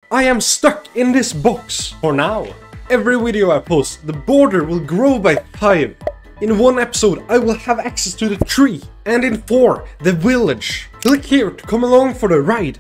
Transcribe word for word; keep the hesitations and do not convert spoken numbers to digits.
I am stuck in this box for now. Every video I post, the border will grow by five. In one episode, I will have access to the tree. And in four, the village. Click here to come along for the ride.